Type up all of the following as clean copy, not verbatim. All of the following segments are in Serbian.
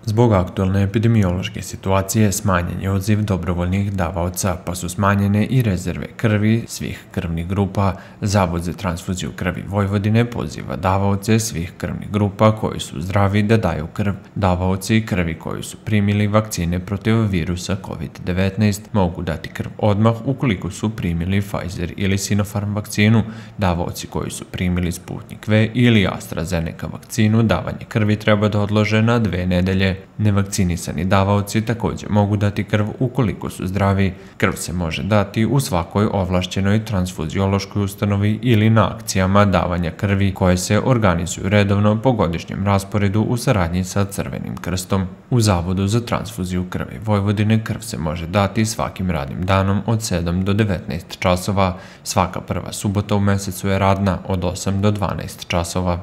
Zbog aktualne epidemiološke situacije smanjen je odziv dobrovoljnih davaoca, pa su smanjene i rezerve krvi svih krvnih grupa. Zavod za transfuziju krvi Vojvodine poziva davaoce svih krvnih grupa koji su zdravi da daju krv. Davaoci krvi koji su primili vakcine protiv virusa COVID-19 mogu dati krv odmah ukoliko su primili Pfizer ili Sinopharm vakcinu. Davaoci koji su primili Sputnik V ili AstraZeneca vakcinu davanje krvi treba da odlože na 2 nedelje. Nevakcinisani davaoci također mogu dati krv ukoliko su zdravi. Krv se može dati u svakoj ovlašćenoj transfuziološkoj ustanovi ili na akcijama davanja krvi koje se organizuju redovno po godišnjem rasporedu u saradnji sa Crvenim krstom. U Zavodu za transfuziju krvi Vojvodine krv se može dati svakim radnim danom od 7 do 19 časova. Svaka prva subota u mesecu je radna od 8 do 12 časova.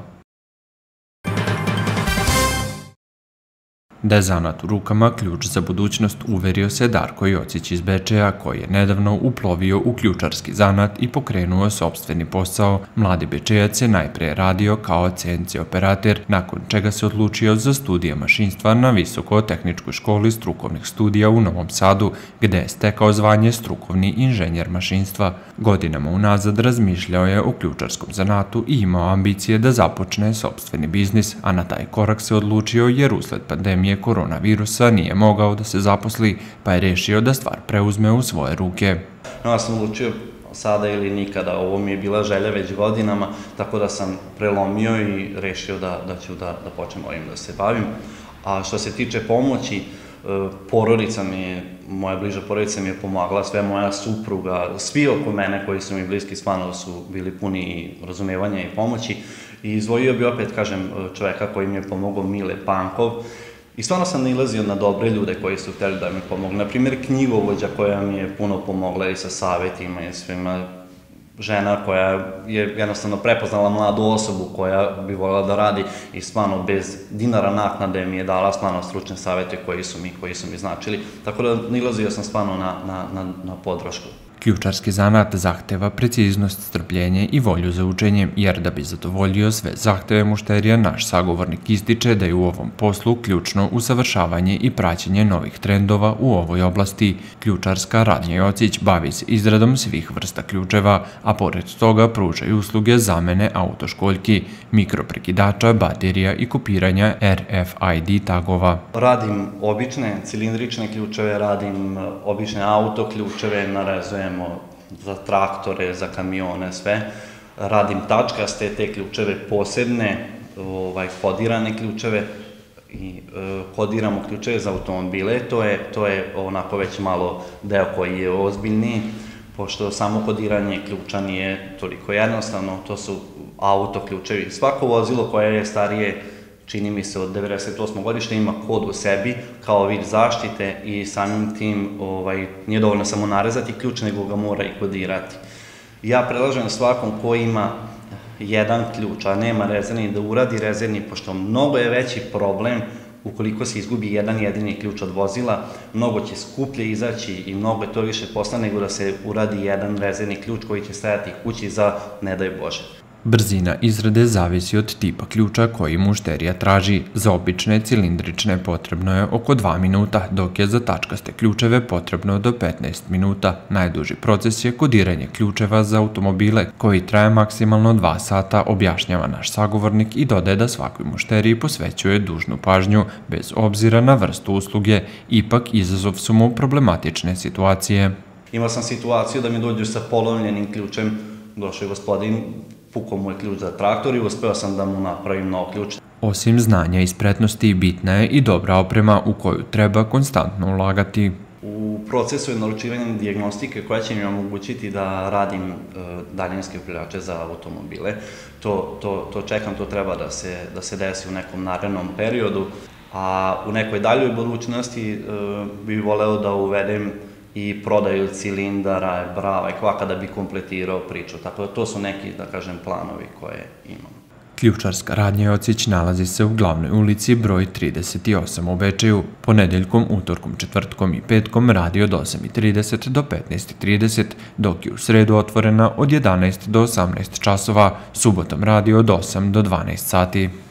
Da je zanat u rukama ključ za budućnost, uverio se Darko Jocić iz Bečeja, koji je nedavno uplovio u ključarski zanat i pokrenuo sopstveni posao. Mladi Bečejac je najprije radio kao CNC operater, nakon čega se odlučio za studije mašinstva na Visoko-tehničkoj školi strukovnih studija u Novom Sadu, gde je stekao zvanje strukovni inženjer mašinstva. Godinama unazad razmišljao je o ključarskom zanatu i imao ambicije da započne sopstveni biznis, a na taj korak se odlučio jer usled pandemije koronavirusa nije mogao da se zaposli, pa je rešio da stvar preuzme u svoje ruke. Ja sam odlučio sada ili nikada, ovo mi je bila želja već godinama, tako da sam prelomio i rešio da ću da počnem ovim da se bavim. A što se tiče pomoći, moja bliža porodica mi je pomagala, sve moja supruga, svi oko mene koji su mi bliski stvarno su bili puni razumevanja i pomoći. I izdvojio bi opet, kažem, čoveka koji mi je pomogao, Mile Pankov. I stvarno sam nailazio na dobre ljude koji su hteli da mi pomogu. Naprimjer, knjigovođa koja mi je puno pomogla i sa savjetima i svima. Žena koja je jednostavno prepoznala mladu osobu koja bi voljela da radi i stvarno bez dinara naknade mi je dala stvarno stručne savjete koji su mi značili. Tako da nailazio sam stvarno na podršku. Ključarski zanat zahteva preciznost, strpljenje i volju za učenjem, jer da bi zadovoljio sve zahteve mušterija, naš sagovornik ističe da je u ovom poslu ključno usavršavanje i praćenje novih trendova u ovoj oblasti. Ključarska radnja Jocić bavi se izradom svih vrsta ključeva, a pored toga pružaju usluge zamene autoškoljki, mikroprekidača, baterija i kopiranja RFID tagova. Radim obične cilindrične ključeve, radim obične autoključeve, narezujem za traktore, za kamione, sve. Radim tačkaste, te ključeve posebne, kodirane ključeve i kodiramo ključeve za automobile. To je onako već malo deo koji je ozbiljniji, pošto samo kodiranje ključa nije toliko jednostavno, to su autoključevi. Svako vozilo koje je starije, čini mi se od 98. godišnje, ima kod u sebi kao vid zaštite i samim tim nije dovoljno samo narezati ključ, nego ga mora i kodirati. Ja predlažem svakom ko ima jedan ključ, a nema rezervni, da uradi rezervni, pošto mnogo je veći problem ukoliko se izgubi jedan jedini ključ od vozila, mnogo će skuplje izaći i mnogo je to više posla nego da se uradi jedan rezervni ključ koji će stajati kući za ne daj Bože. Brzina izrade zavisi od tipa ključa koji mušterija traži. Za obične cilindrične potrebno je oko 2 minuta, dok je za tačkaste ključeve potrebno do 15 minuta. Najduži proces je kodiranje ključeva za automobile, koji traje maksimalno 2 sata, objašnjava naš sagovornik i dodaje da svakoj mušteriji posvećuje dužnu pažnju, bez obzira na vrstu usluge. Ipak, izazov su mu problematične situacije. Imao sam situaciju da mi dođu sa polovljenim ključem, došao je gospodin, pukao mu je ključ za traktor i uspeo sam da mu napravim nov ključ. Osim znanja i spretnosti, bitna je i dobra oprema u koju treba konstantno ulagati. U procesu je naručivanja dijagnostike koja će mi omogućiti da radim daljinske upravljače za automobile. To čekam, to treba da se desi u nekom narednom periodu, a u nekoj daljoj budućnosti bih voleo da uvedem i prodaju cilindara, brava i kvaka da bi kompletirao priču. Tako da to su neki, da kažem, planovi koje imam. Ključarska radnja Jocić nalazi se u glavnoj ulici broj 38 u Bečeju. Ponedeljkom, utorkom, četvrtkom i petkom radi od 8:30 do 15:30, dok je u sredu otvorena od 11 do 18 časova, subotom radi od 8 do 12 sati.